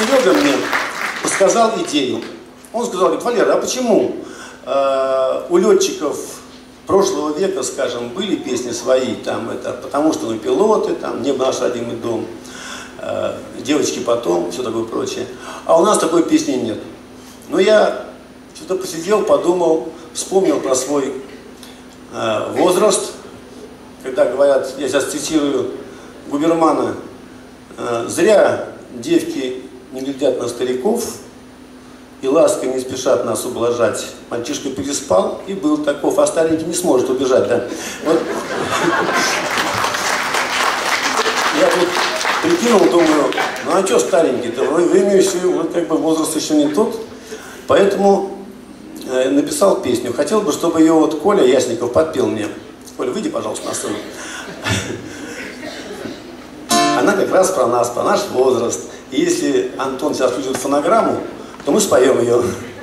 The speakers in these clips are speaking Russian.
Серега мне подсказал идею. Он сказал, говорит, Валера, а почему у летчиков прошлого века, скажем, были песни свои, там это, потому что мы пилоты, там «Небо наш родимый дом», «Девочки потом», все такое прочее. А у нас такой песни нет. Но я что-то посидел, подумал, вспомнил про свой возраст, когда говорят, я сейчас цитирую Губермана, зря девки не глядят на стариков, и лаской не спешат нас ублажать. Мальчишка переспал и был таков, а старенький не сможет убежать, да. Вот. Я тут прикинул, думаю, ну а что старенький-то, время еще, вот как бы возраст еще не тот. Поэтому написал песню. Хотел бы, чтобы ее вот Коля Ясников подпел мне. Коля, выйди, пожалуйста, на сцену. Она как раз про нас, про наш возраст. И если Антон сейчас включит фонограмму, то мы споем ее.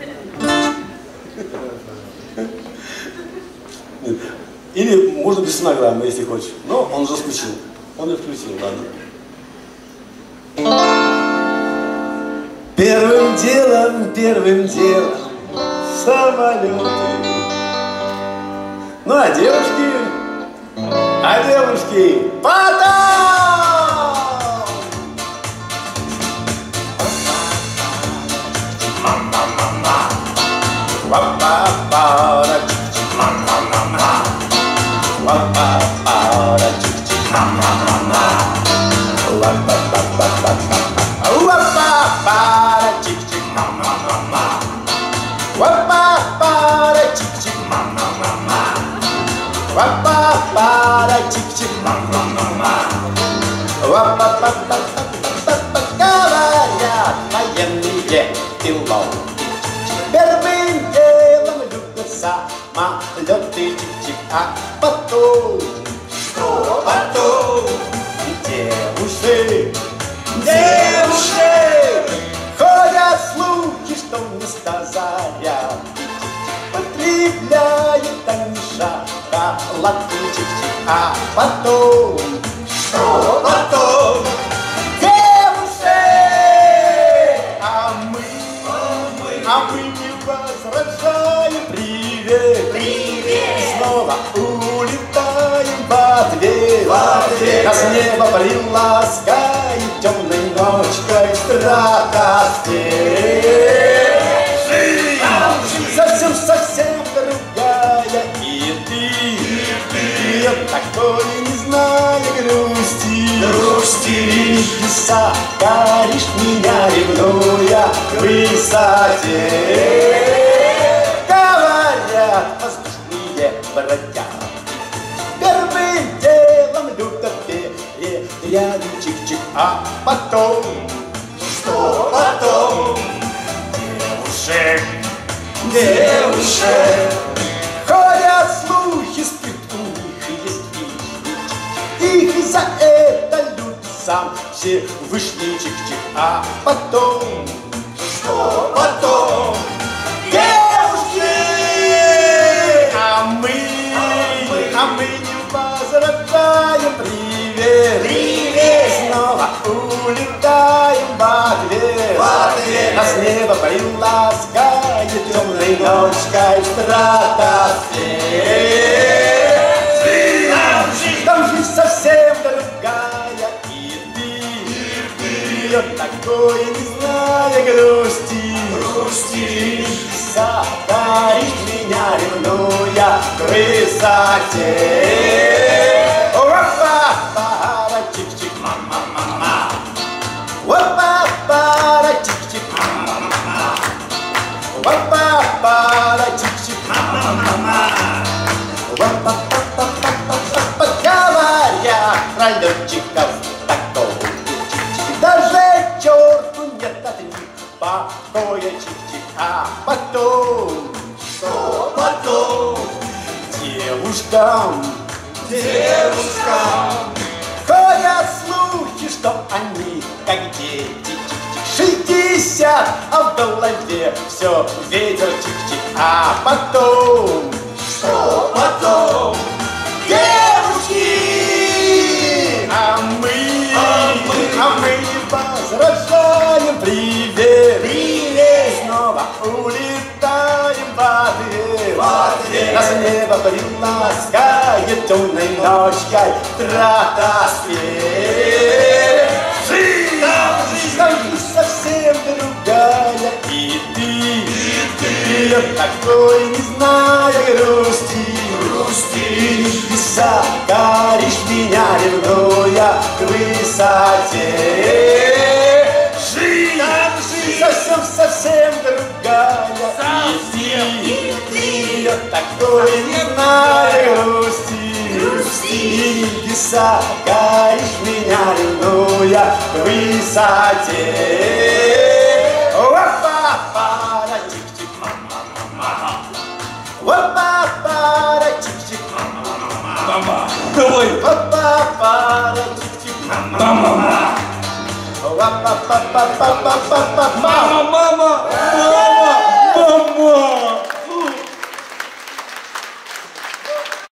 Или можно без фонограммы, если хочешь. Но он уже включил. Он ее включил, ладно. Первым делом самолеты. Ну а девушки потом! Говорят военные пилоты, первым делом любят самолеты, чик-чик, а потом, что потом? Девушек, ходят слухи, что вместо заряд потребляют они шоколадки, чик-чик, а потом, что потом? Девушек, а мы не возражаем, привет, снова улетаем в ответ, нас небо приласкает темной ночкой стратосфер. Совсем другая, и ты такой, не зная грусти, сокоришь меня, ревнуя к высоте. Говорят воздушные братья, первым делом любят переряды, чик-чик, а потом, что потом? Девушек, ходят слухи, спит у них есть их, и за это любит сам Всевышний, чик-чик, а потом, что потом? Девушки, а мы не возражаем, привет, снова улетаем в ответ, нас небо приласкает темной ночкой стратосфер. Там жизнь совсем другая, и ты такой, не зная грусти, сокоришь меня, ревнуя к высоте. Опа-пара, чик-чик, мама-мама. Опа-пара, чик-чик, мама-мама. Опа-пара, чик-чик, мама-мама. Говорят про летчиков такого, даже черту нет от них покоя, чик-чик, а потом, что потом? Девушкам ходят слухи, что они как дети, чик-чик, 60, а в голове все ветер, чик-чик, а потом, что потом? Девушки, а мы не возражаем, приласкает темной ночкой стратосфере. Жизнь, жизнь совсем другая, и ты такой, не зная грусти. Небеса горишь меня, ревнуя к высоте. Жизнь совсем другая, и ты такой, не зная грусти. Небеса горишь меня, ревнуя к высоте. Опа-пара, тик-тик, мама-мама. Опа-пара, тик-тик, мама-мама. Давай! Опа-пара, тик-тик, Мама! опа-па-па-па-па-па-па. Мама!